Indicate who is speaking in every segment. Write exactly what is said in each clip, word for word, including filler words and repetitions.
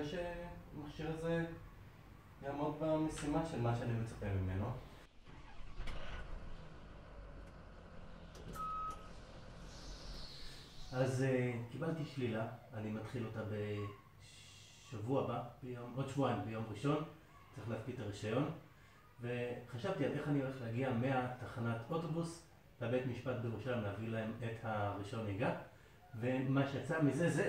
Speaker 1: שהמכשיר הזה יעמוד במשימה של מה שאני מצפה ממנו. אז uh, קיבלתי שלילה, אני מתחיל אותה בשבוע הבא, ביום, עוד שבועיים, ביום ראשון, צריך להפקיד את הרישיון, וחשבתי על איך אני הולך להגיע מהתחנת אוטובוס לבית משפט בירושלים להביא להם את הרישיון נהיגה, ומה שיצא מזה זה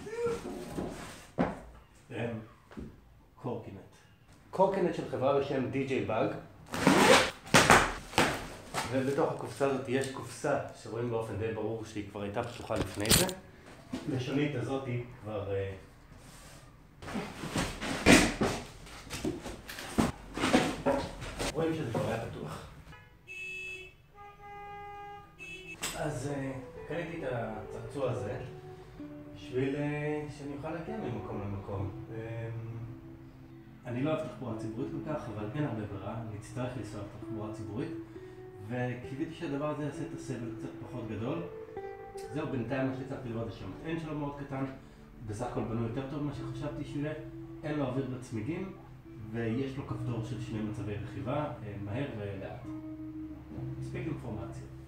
Speaker 1: קורקינט. קורקינט של חברה בשם די-ג'יי באג, ובתוך הקופסה הזאת יש קופסה שרואים באופן די ברור שהיא כבר הייתה פתוחה לפני זה. לשונית הזאת היא כבר רואים שזה כבר היה פתוח. אז קניתי את הצעצוע הזה בשביל שאני אוכל להגיע ממקום למקום. אני לא אוהב תחבורה ציבורית כל כך, אבל אין הרבה ברירה, אני אצטרך לנסוע בתחבורה ציבורית, וקיוויתי שהדבר הזה יעשה את הסבל קצת פחות גדול. זהו, בינתיים מה שהצלחתי לראות זה שהמטען שלו מאוד קטן, בסך הכל בנו יותר טוב ממה שחשבתי שיהיה, אין לו אוויר בצמיגים, ויש לו כפתור של שני מצבי רכיבה, מהר ולאט. מספיק אינפורמציה.